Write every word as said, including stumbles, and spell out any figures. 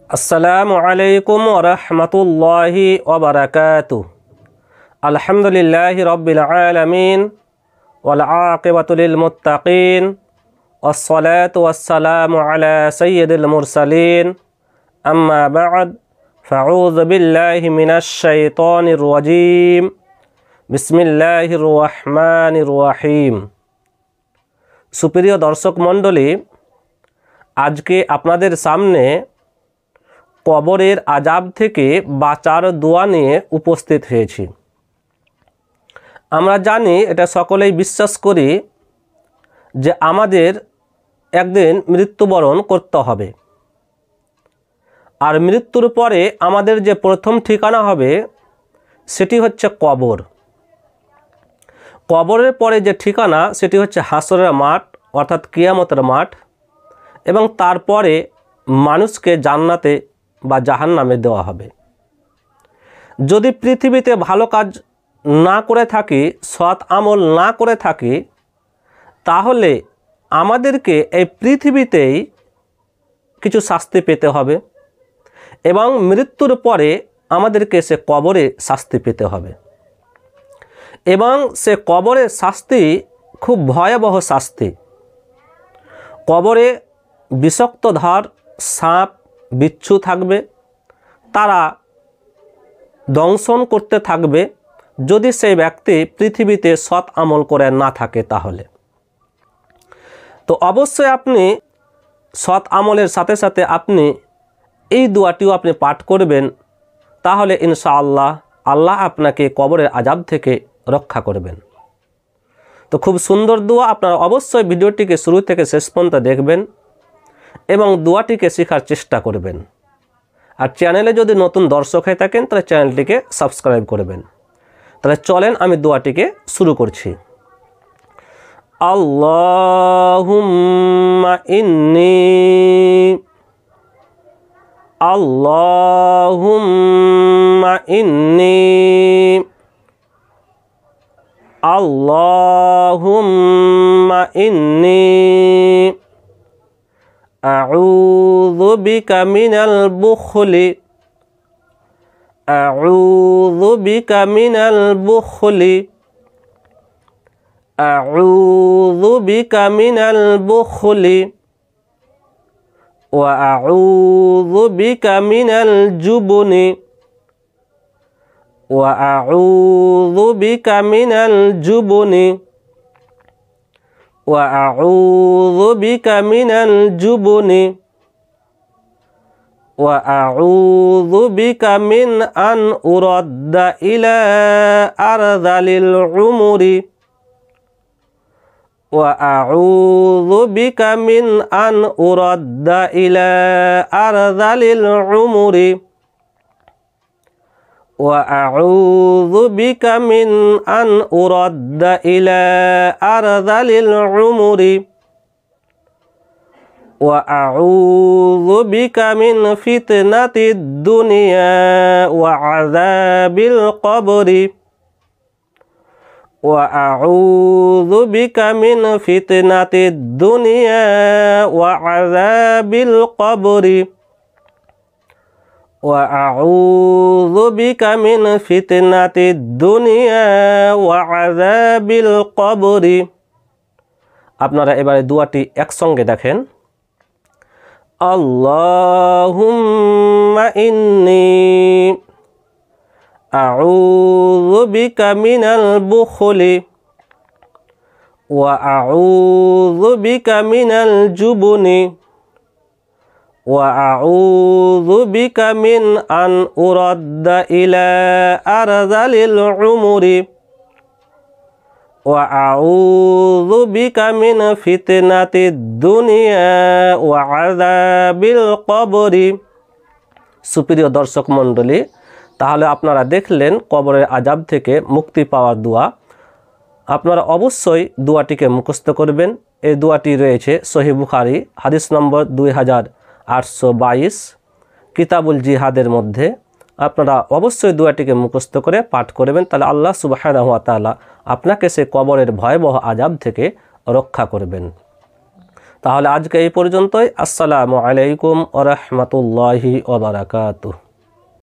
আসসালামু আলাইকুম ওয়া রাহমাতুল্লাহি ওয়া বারাকাতুহু। আলহামদুলিল্লাহি রাব্বিল আলামিন ওয়াল আকিবাতু লিল মুত্তাকিন ওয়াস সালাতু ওয়াস সালামু আলা সাইয়্যিদিল মুরসালিন। আম্মা বা'দ, ফাউযু বিল্লাহি মিনাশ শাইতানির রাজীম। বিসমিল্লাহির রহমানির রহিম। সুপ্রিয় দর্শক মণ্ডলী, আজকে আপনাদের সামনে কবরের আযাব থেকে বাঁচার দোয়া নিয়ে উপস্থিত হয়েছি। আমরা জানি, এটা সকলেই বিশ্বাস করি যে আমাদের একদিন মৃত্যুবরণ করতে হবে, আর মৃত্যুর পরে আমাদের যে প্রথম ঠিকানা হবে সেটি হচ্ছে কবর। কবরের পরে যে ঠিকানা সেটি হচ্ছে হাসরের মাঠ, অর্থাৎ কিয়ামতের মাঠ, এবং তারপরে মানুষকে জান্নাতে বা জাহান্নামে দেওয়া হবে। যদি পৃথিবীতে ভালো কাজ না করে থাকি, সৎ আমল না করে থাকি, তাহলে আমাদেরকে এই পৃথিবীতেই কিছু শাস্তি পেতে হবে, এবং মৃত্যুর পরে আমাদেরকে সে কবরে শাস্তি পেতে হবে। এবং সে কবরের শাস্তি খুব ভয়াবহ শাস্তি। কবরে বিষাক্ত ধার সাপ বিচ্ছু থাকবে, তারা দংশন করতে থাকবে যদি সেই ব্যক্তি পৃথিবীতে সৎ আমল করে না থাকে। তাহলে তো অবশ্যই আপনি সৎ আমলের সাথে সাথে আপনি এই দোয়াটিও আপনি পাঠ করবেন, তাহলে ইনশাআল্লাহ আল্লাহ আপনাকে কবরের আযাব থেকে রক্ষা করবেন। তো খুব সুন্দর দোয়া, আপনারা অবশ্যই ভিডিওটিকে শুরু থেকে শেষ পর্যন্ত দেখবেন এবং দোয়াটিকে শেখার চেষ্টা করবেন। আর চ্যানেলে যদি নতুন দর্শক হয়ে থাকেন তাহলে চ্যানেলটিকে সাবস্ক্রাইব করবেন। তাহলে চলেন আমি দোয়াটিকে শুরু করছি। আল্লাহুম্মা ইন্নী আল্লাহুম্মা ইন্নী আল্লাহুম্মা ইন্নী আউযু বিকা মিনাল বুখলি আউযু বিকা মিনাল বুখলি আউযু বিকা মিনাল বুখলি ওয়া আউযু বিকা মিনাল জুবনি ওয়া আউযু বিকা মিনাল জুবনি ওয়া আউযু বিকা মিনাল জুবনি ওয়া আউযু বিকা মিন আন উরাদ্দা ইলা আরযালিল উমরি ওয়া আউযু বিকা মিন আন উরাদ্দা ইলা আরযালিল উমরি ওয়া আউযু বিকা মিন আন উরাদ্দা ইলা আরযালিল উমরি ওয়া আউযু বিকা মিন ফিতনাতিদ দুনিয়া ওয়া আযাবিল কবরি ওয়া আউযু বিকা মিন ফিতনাতিদ দুনিয়া ওয়া আযাবিল কবরি ওয়া আউযু বিকা মিন ফিতনাতিদ দুনিয়া ওয়া আযাবিল কবরি। আপনারা এবারে দোয়াটি একসঙ্গে দেখেন। আল্লাহুম্মা ইন্নী আউযু বিকা মিনাল বুখলি ওয়া আউযু বিকা মিনাল জুবনি ওয়া আউযু বিকা মিন আন উরাদ্দা ইলা আরযালিল উমরি ওয়া আউযু বিকা মিন ফিতনাতিদ দুনিয়া ওয়া আযাবিল কবরি। সুপ্রিয় দর্শক মণ্ডলী, তাহলে আপনারা দেখলেন কবরের আযাব থেকে মুক্তি পাওয়ার দোয়া। আপনারা অবশ্যই দোয়াটিকে মুখস্থ করবেন। এই দোয়াটি রয়েছে সহিহ বুখারী হাদিস নম্বর দুই হাজার আটশো বাইশ কিতাবুল জিহাদের মধ্যে। আপনারা অবশ্যই দোয়াটিকে মুখস্থ করে পাঠ করবেন, তাহলে আল্লাহ সুবহানাহু ওয়া তাআলা আপনাকে সে কবরের ভয়াবহ আযাব থেকে রক্ষা করবেন। তাহলে আজকে এই পর্যন্তই। আসসালামু আলাইকুম ওয়া রাহমাতুল্লাহি ওয়া বারাকাতুহু।